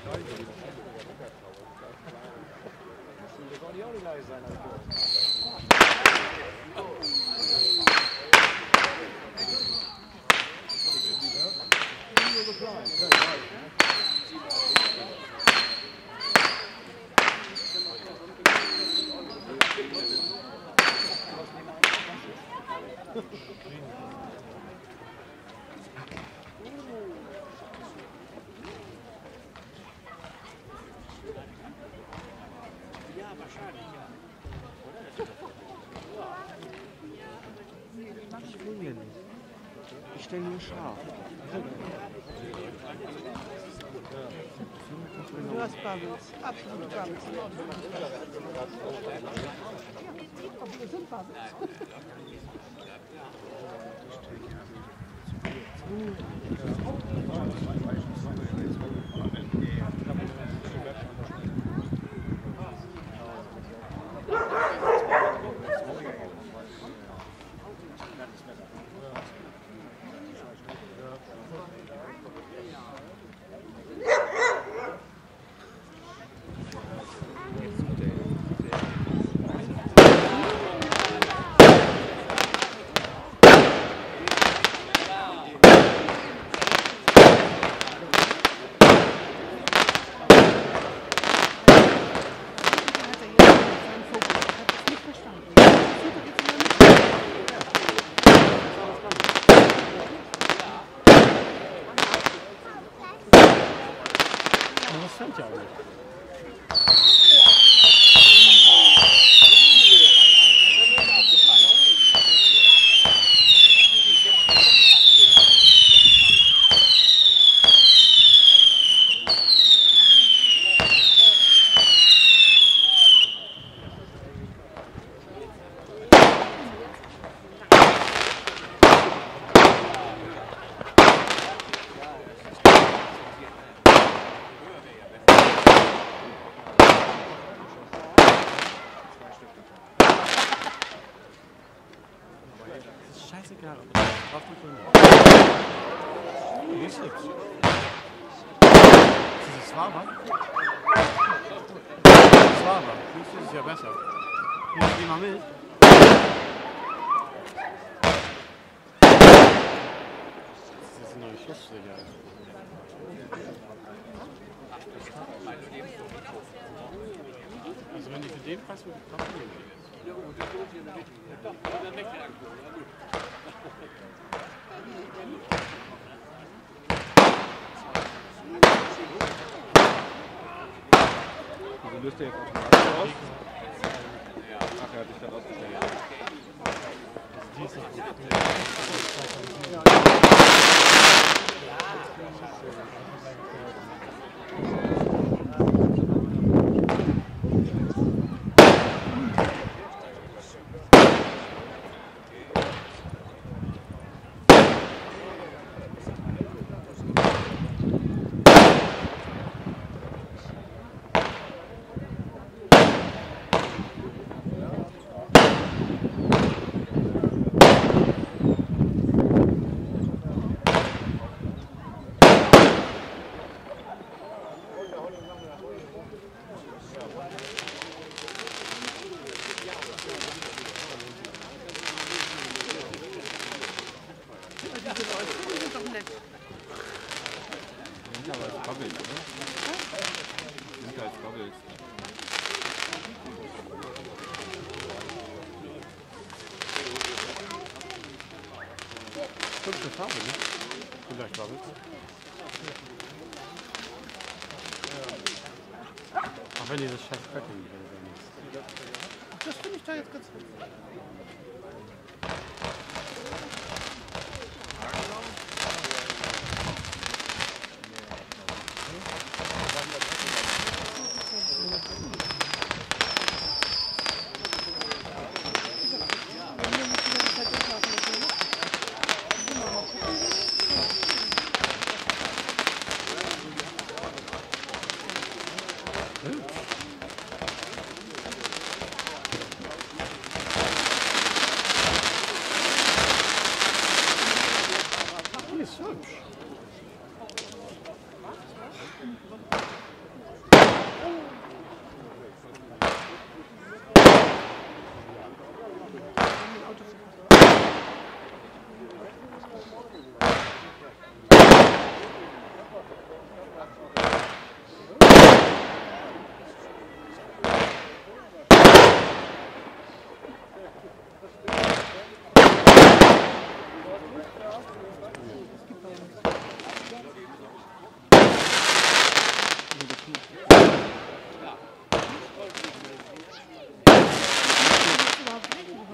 Ich will hier nicht. Ich stelle nur scharf. Du hast Bubbles, absolut Bubbles. Aber wir sind Bubbles. Das stimmt ja auch nicht. Scheißegal, ob du drauf bist oder nicht. Ist hübsch. Ist das Swava? Swava. Siehst du, das ist ja besser. Geh mal mit. Das ist eine neue Schlussstrecke. Also wenn die für den Preis wirklich kaufen, Also löst der jetzt automatisch aus? Ach, er hat dich gerade ausgestellt. die ist doch Linker als Bubbles, oder? Linker als Bubbles. hübsche Farbe, ne? Vielleicht Bubbles. Auch wenn dieses scheiß Cracking ist. Das finde ich da jetzt ganz gut.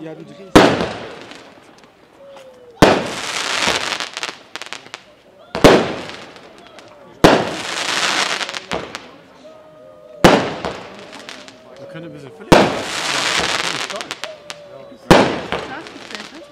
Ja, du drehst. Wir können ein bisschen völlig. Ja, das ist toll. Nachgestellt, ne?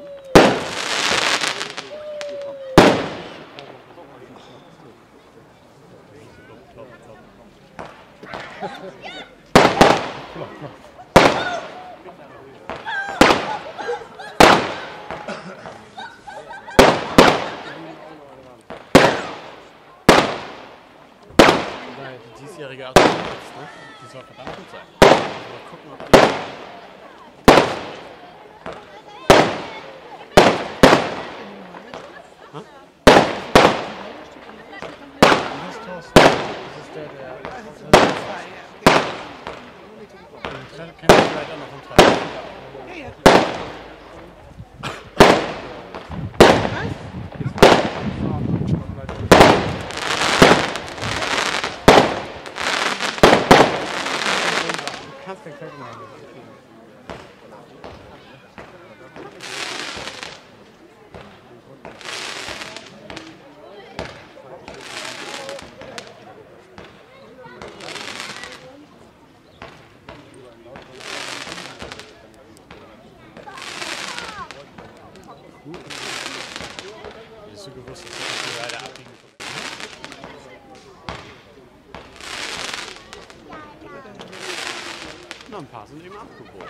Die diesjährige 8. Ne? Die soll verdammt gut sein. Mal gucken, ob die. Das ist Thorsten. Das ist der. Den kennt ihr vielleicht auch noch vom Treffen. Ja, ja. Du kannst den Köln machen. Hättest du gewusst, dass wir leider abbiegen können? Na, ein paar sind eben abgebogen.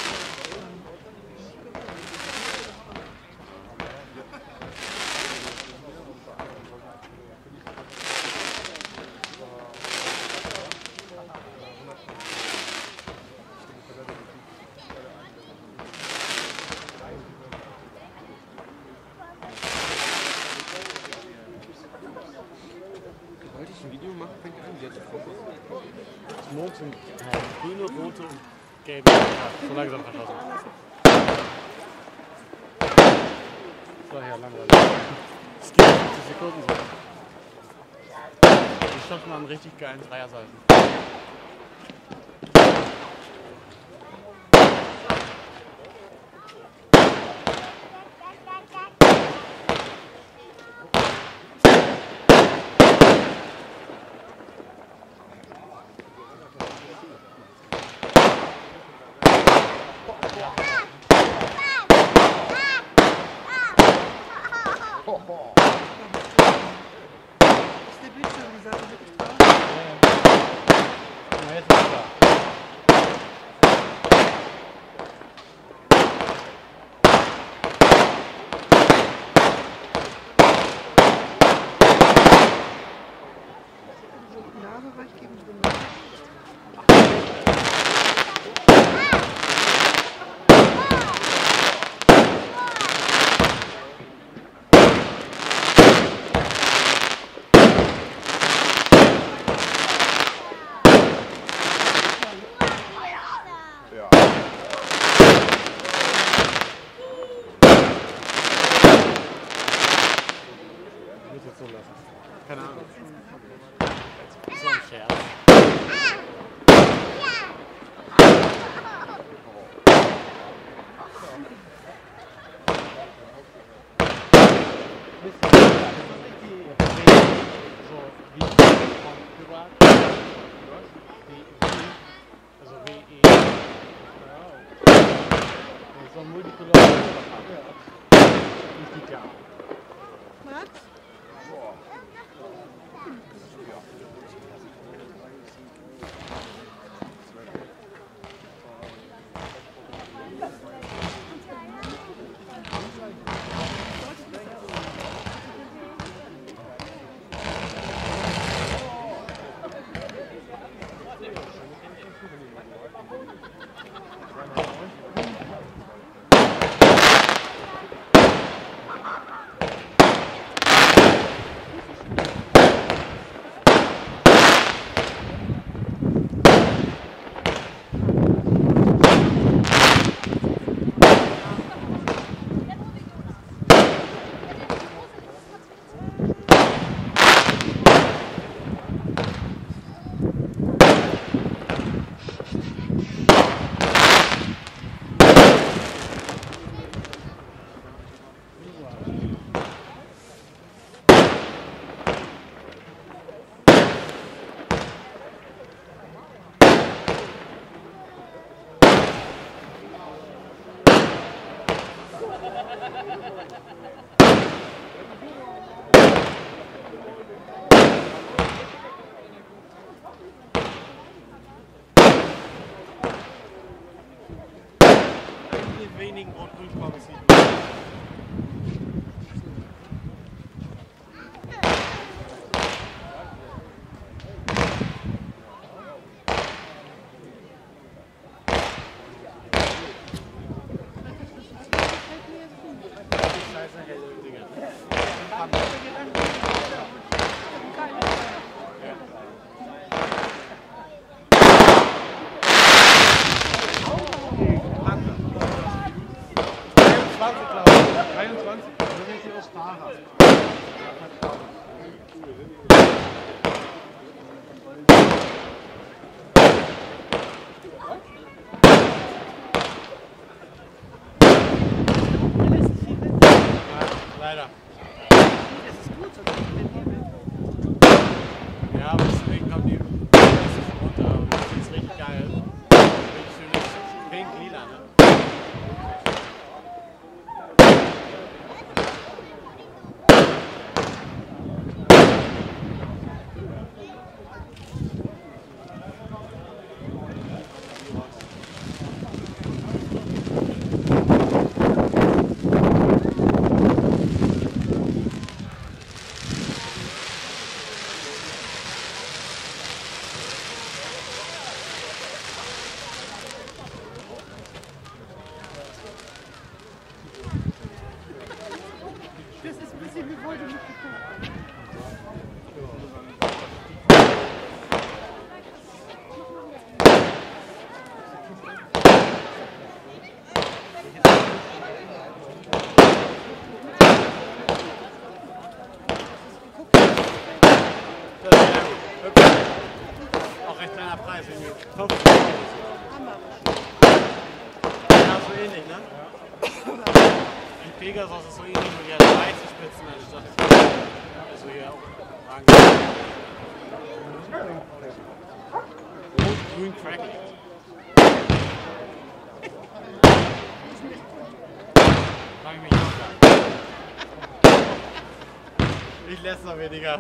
Wollte ich ein Video machen, fängt an, jetzt Smoke sind grüne, rote und gelbe. So langsam verschlossen. So, ja, langweilig. Es geht 50 Sekunden so. Ich schaff mal einen richtig geilen Dreiersalten. Ist der Bildschirm die Seite wirklich drauf? Na, jetzt ist es klar. Nahbereich geben Sie mir. Ich muss jetzt so lassen. Keine Ahnung. So ein Scherz. So wie privat. Also WE. So ein Multicolor. Nicht die Jahr. Max? In wenigen Rot-Grün-Kombis sieht man. Leider. Das ist gut, so dass wir den Hebel. Ja, aber deswegen kommt die runter und das ist richtig geil. Richtig schönes Pink-Lila, ne? Das ist ein bisschen wie heute mitgeguckt. Das ist sehr gut. Auch recht kleiner Preis, irgendwie 50 €. Ja, so ähnlich, ne? Die Pegasus ist so ähnlich, nur die hat weiße Spitzen anstatt. Also hier auch Rot, grün, crackling. Frag ich mich auch gar. Ich lässt noch weniger.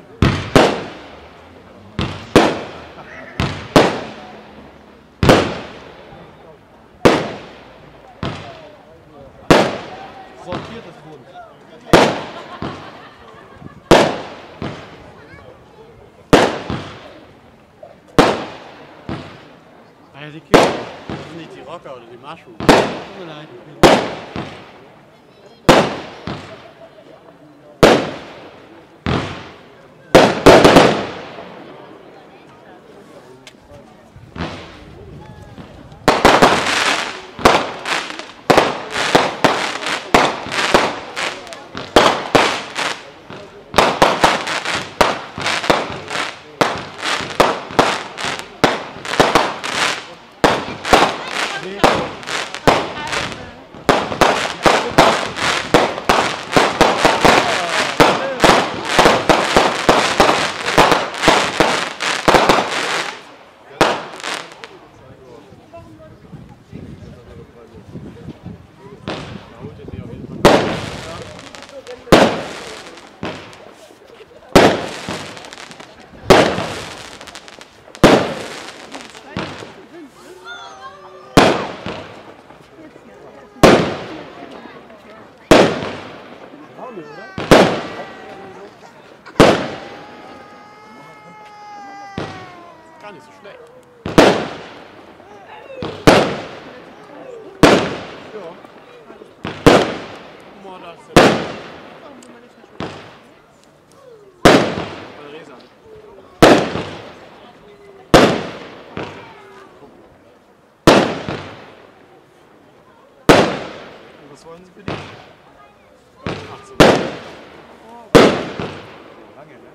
Sortiertes Wund. Ja, die Kinder. Das sind nicht die Rocker oder die Mushrooms. Tut mir leid. Gar nicht so schlecht. Ja. Guck mal, da ist der Resa. Und was wollen Sie für die? 18. Lange, ne?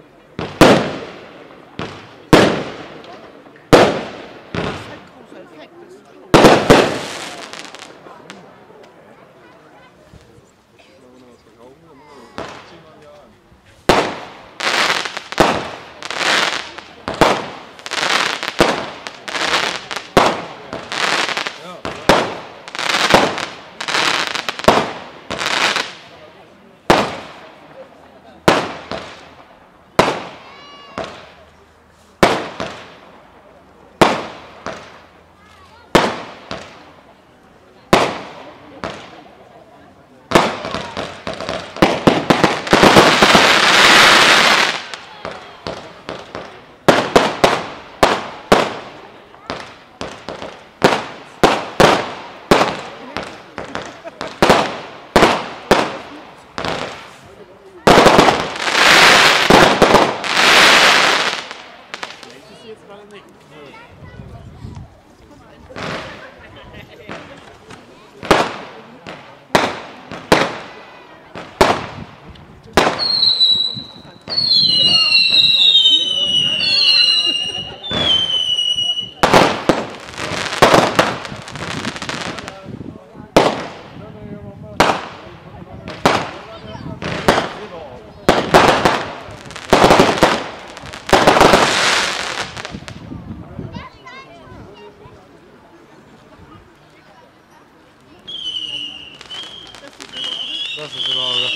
Das ist in Ordnung.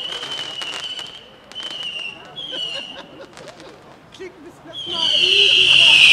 Klingt ein bisschen mal.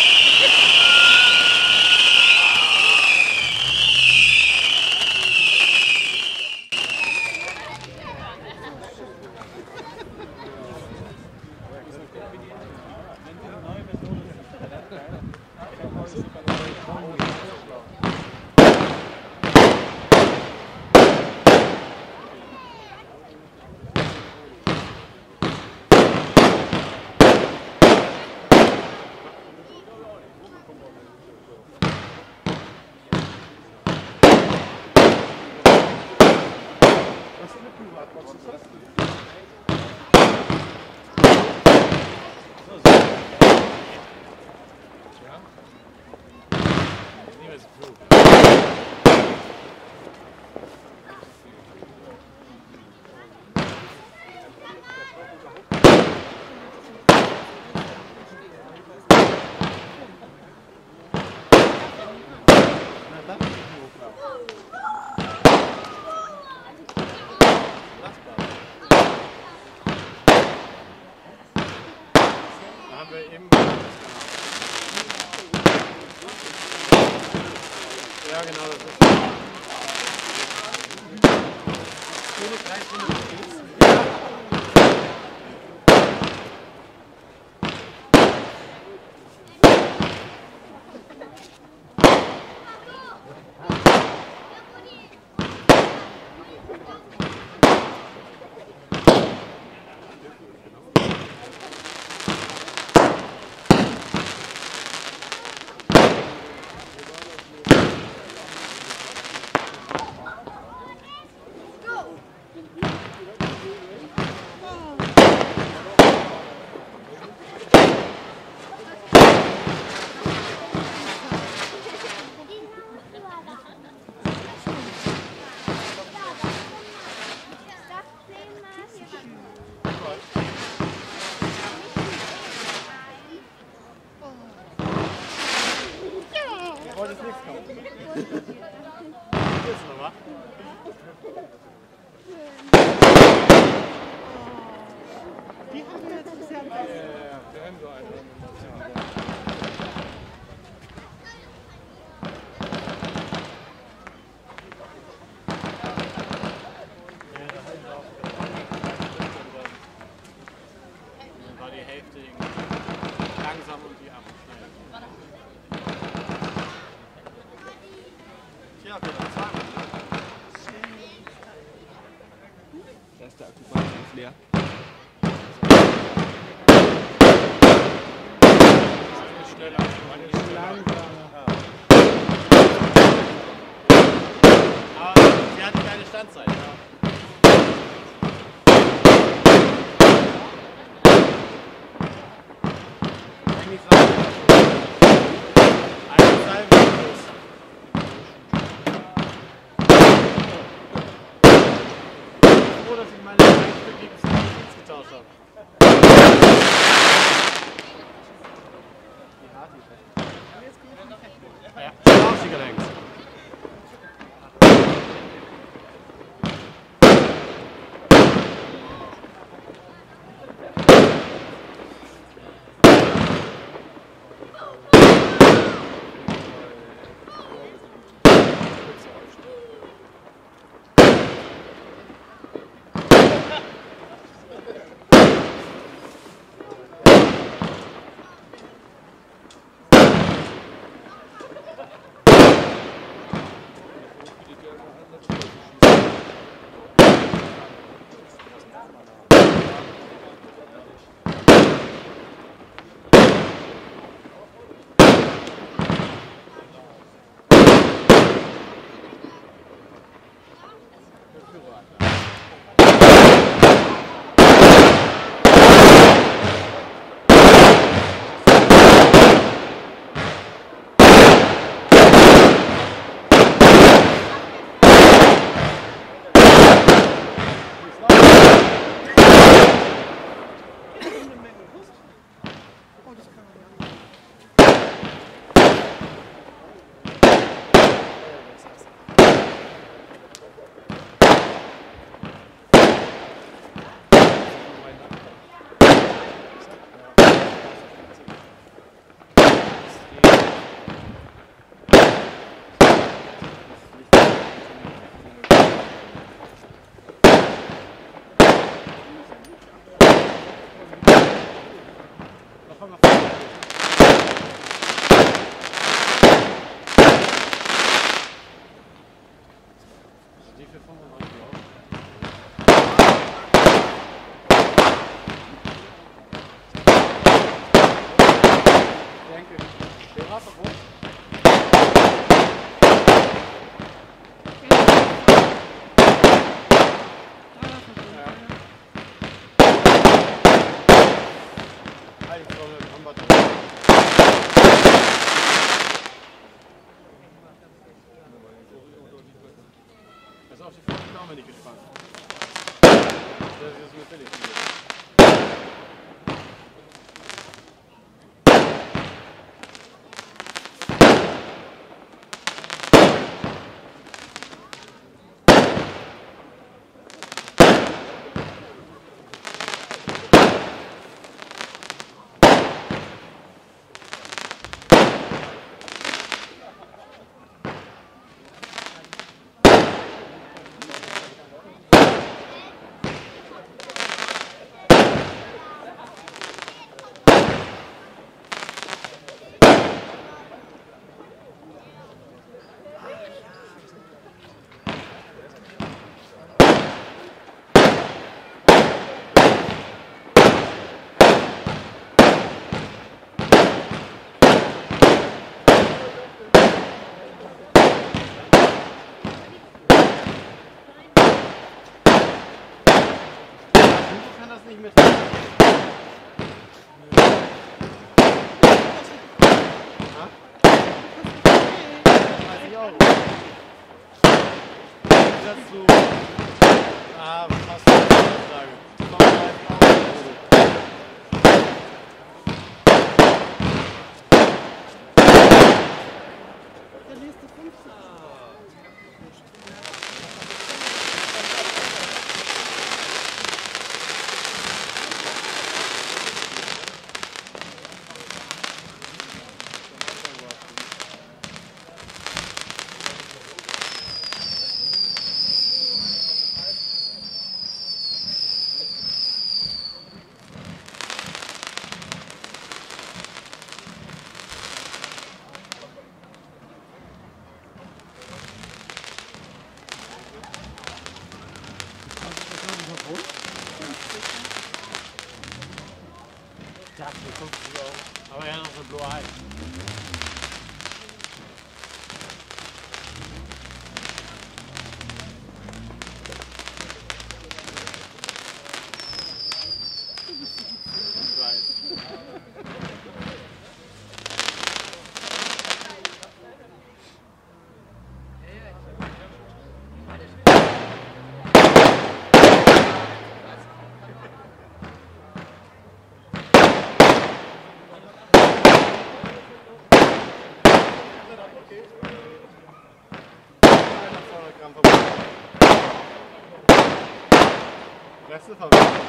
Haben wir eben. Ja, genau, das ist. Königreich von den Spießen. Heute ist nichts kaputt. Jetzt nochmal. Die haben wir jetzt bisher nicht. Ja, wir haben so eine. Dann war die Hälfte irgendwie langsam und die abschneiden. Tja, wir haben zweimal. Der erste Akkupack ist leer. Schneller. Aber sie hatte keine Standzeit. Ja. Eigentlich war eine Salve los. Ich bin froh, dass ich meine Einstückiges nicht getauscht habe. Ja, Aufstieg links. Die für 95 Euro. Danke. Den hast du wohl? Also auf die Vorstellung bin ich gespannt. Das ist natürlich viel. Nicht mit. Dazu. Fast sagen. Der nächste 50. Ja, für 50 Euro. Aber ja, noch so blaue Eis. Ich weiß. Reste verwendet.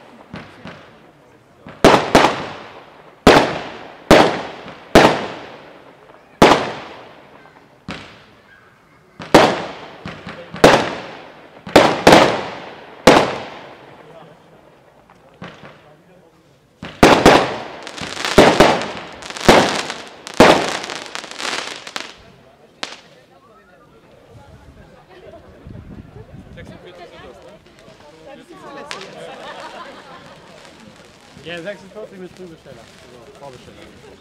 Ja, 46 mit Frühbesteller. Also Vorbesteller.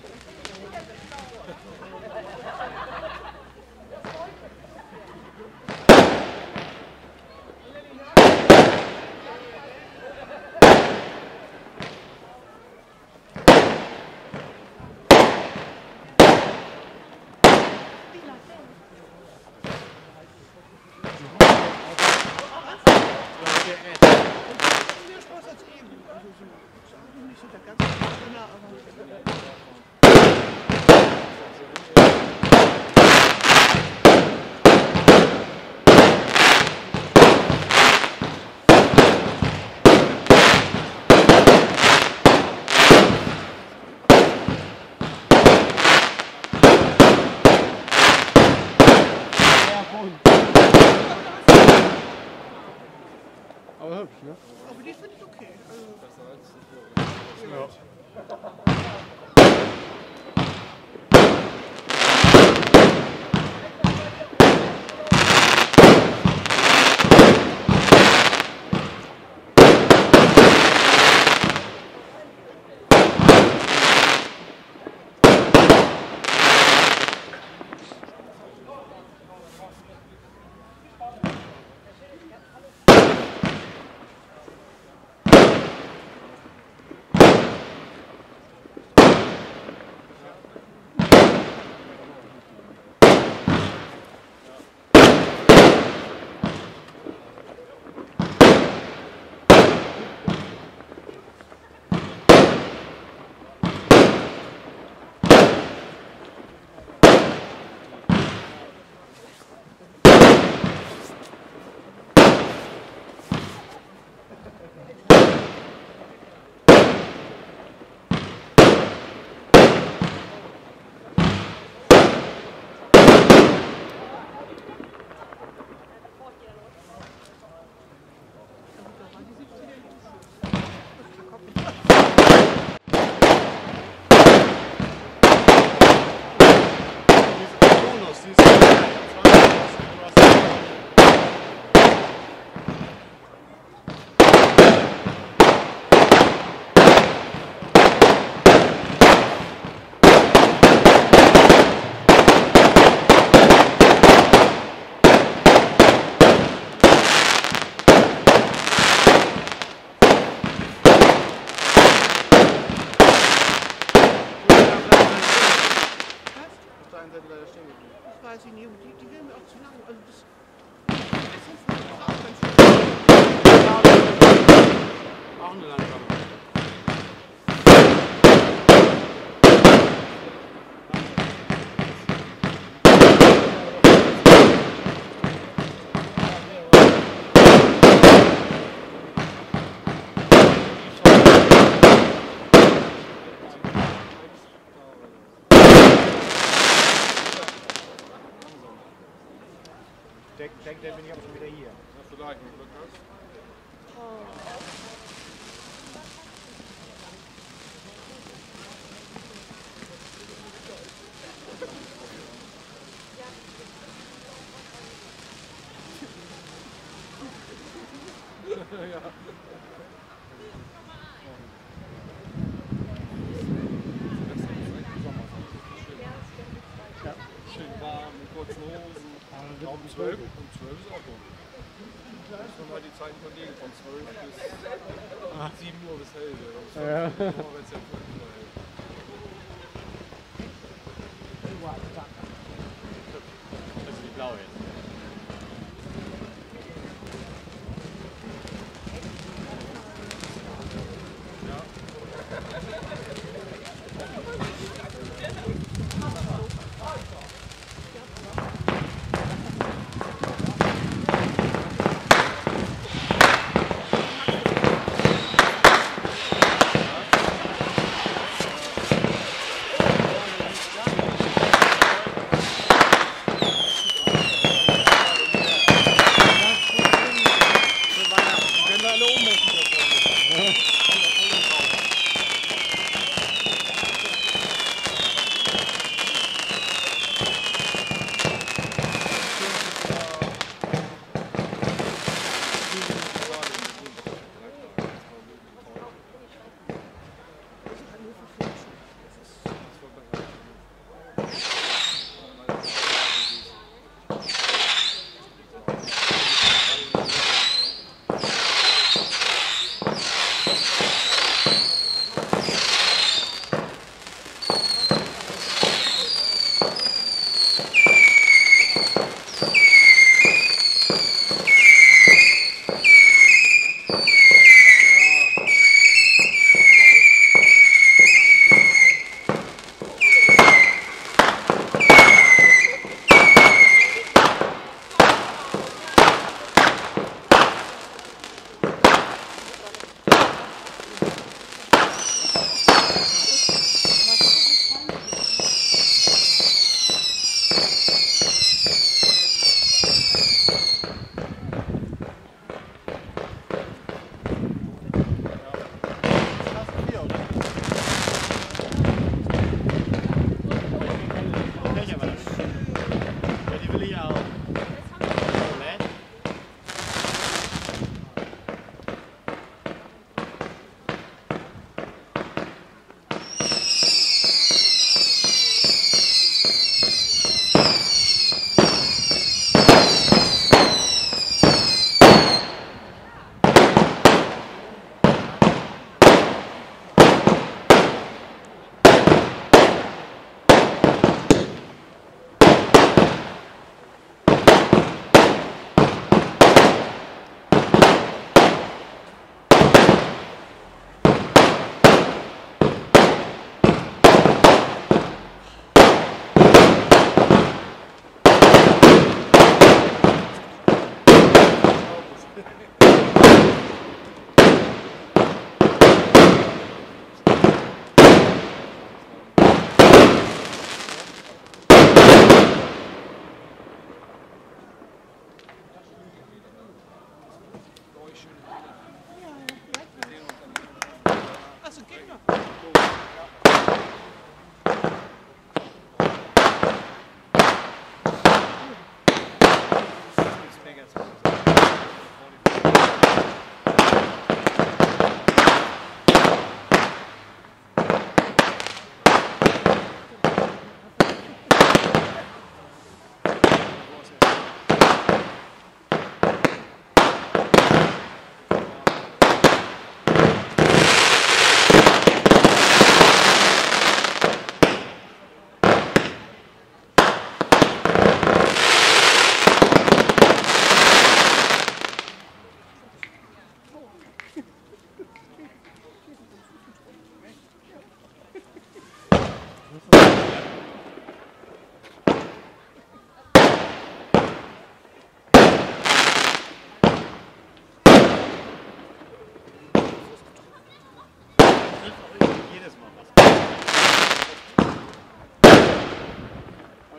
Aber hübsch, ne? Aber die finde ich okay. Ja. Auch eine langsame. Der bin ich aber schon wieder hier. Ja, vielleicht, wenn du Glück hast. Ja. Schön warm, mit kurzen Hosen. Um 12 ist auch gut. Das sind mal die Zeiten von dir, von 12 bis 7 Uhr bis hell. Ja. Wenn es ja 5 Uhr hält. Das ist die blaue jetzt.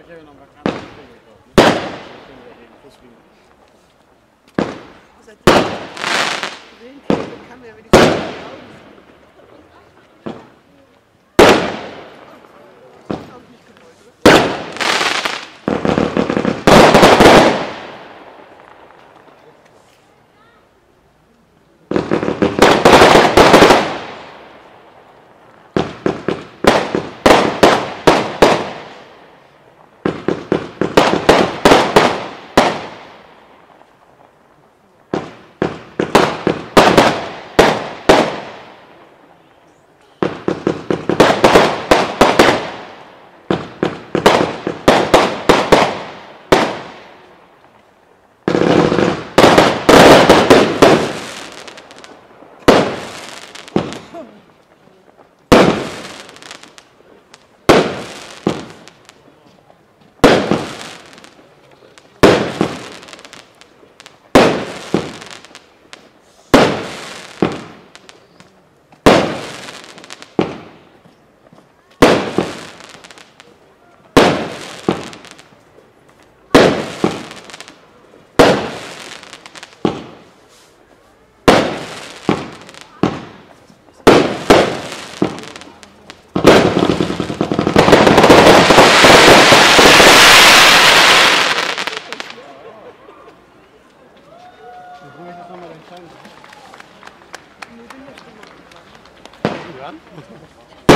Ich habe ja noch mal keine Spiele gekauft. Ne? Ich bin ja gegen Fußball. Seitdem ich sehen kann man ja wenigstens die Augen sehen. Hab ich nicht gewollt, oder? Wo ich das nochmal den Schein? Nee, bin ja schon mal gegangen. Ja?